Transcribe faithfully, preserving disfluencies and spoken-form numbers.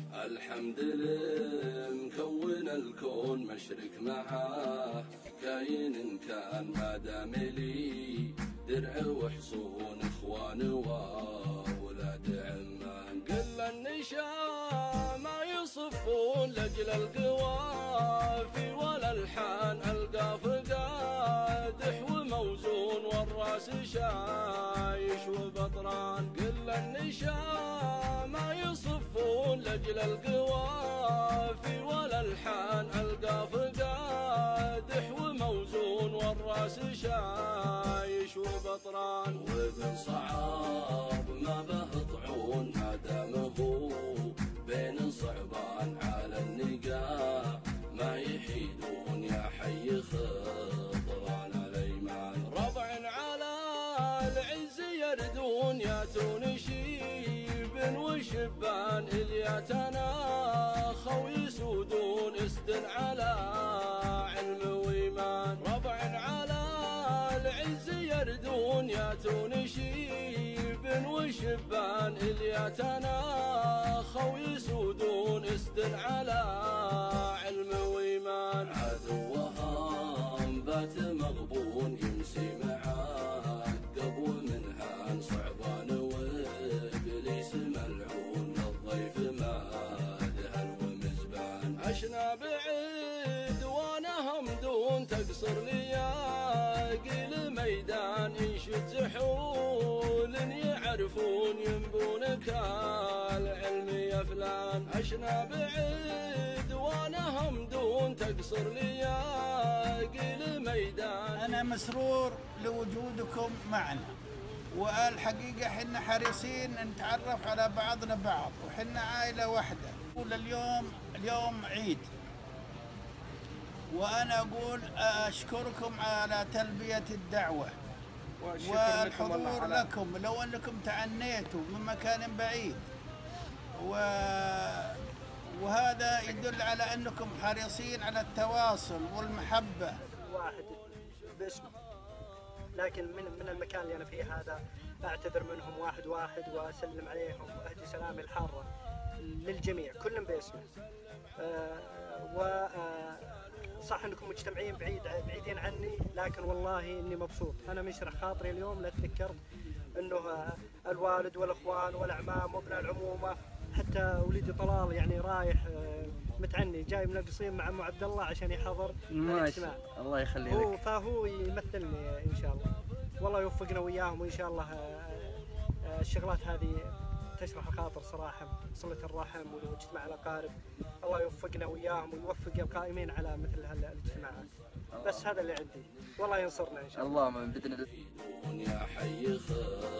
الحمد لمكون الكون مشرك معاه كاين كان ما دام لي درع وحصون اخوان واولاد عمان. كل النشا ما يصفون لاجل القوافي ولا الحان القاف قادح وموزون والراس شايش وبطران. كل النشا ما يصفون لاجل القوافي ولا الحان القاف قادح وموزون والراس شايش وبطران. وابن صعاب ما به طعون ما دام هو بين صعبان على النقاع ما يحيدون يا حي خطران الايمان. ربع على العز يردون ياتون شيب وشبان الياتنا خو يسودون استن على علم وإيمان. ربع على العز يردون ياتون شيب وشبان الياتنا خو يسودون استن على علم وإيمان. عدوهم بات مغبون يمسي معقب ومنهان صعبان وابليس ملعون الضيف ما ذهل ومزبان. عشنا بعيد وانا همدون تقصر لياقي الميدان ينشد زحول يعرفون ينبونك العلم يا فلان. عشنا بعيد وانا همدون تقصر لياقي الميدان. انا مسرور لوجودكم معنا، والحقيقة حنا حريصين نتعرف على بعضنا بعض وحنا عائلة واحدة. اليوم اليوم عيد، وأنا أقول أشكركم على تلبية الدعوة والحضور لكم لو أنكم تعنيتوا من مكان بعيد، و... وهذا يدل على أنكم حريصين على التواصل والمحبة. واحد باسمه، لكن من من المكان اللي أنا فيه هذا أعتذر منهم واحد واحد وأسلم عليهم وأهدي سلامي الحارة للجميع كلهم باسمه. أه و أه صح انكم مجتمعين بعيد بعيدين عني، لكن والله اني مبسوط. انا مشرح خاطري اليوم لاتذكرت انه الوالد والاخوان والاعمام وابناء العمومه، حتى وليدي طلال يعني رايح متعني جاي من القصيم مع ام عبد الله عشان يحضر الاجتماع. الله يخلي هو لك. فهو يمثلني ان شاء الله، والله يوفقنا وياهم، وان شاء الله الشغلات هذه تشرح الخاطر صراحة، صلة الرحم واجتماع الأقارب. الله يوفقنا وياهم ويوفق القائمين على مثل هالاجتماعات. بس هذا اللي عندي، والله ينصرنا إن شاء الله. الله من بدنا يا حي